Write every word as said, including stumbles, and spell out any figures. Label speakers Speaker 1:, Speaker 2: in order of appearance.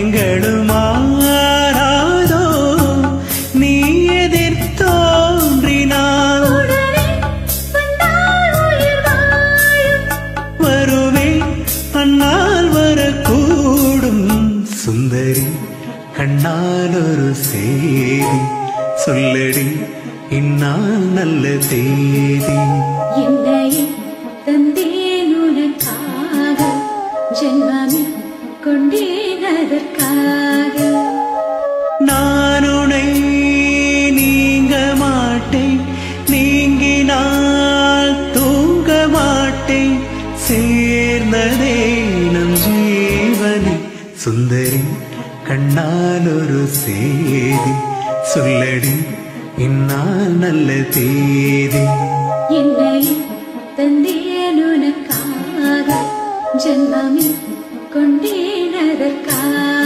Speaker 1: காயங்களும் மாறாதோ நீ எதிர் தோன்றினால் வருவேன் அண்ணால் வரக்கூடும் சுந்தரி கண்ணால் ஒரு செய்தி சொல்லடி இந்நாள் நல்ல தேதி
Speaker 2: என்னை தந்தேன் உனக்காக ஜென்மமே கொண்டேன் அதற்காக
Speaker 1: நான் உன்னை நீங்க மாட்டேன் நீங்கினால் தூங்க மாட்டேன் சேர்ந்ததே நம் ஜீவனே சுந்தரி கண்ணால் ஒரு செய்தி சொல்லடி இந்நாள் நல்ல தேதி
Speaker 2: என்னை தந்தேன் உனக்காக ஜென்மமே கொண்டேன் அதற்காக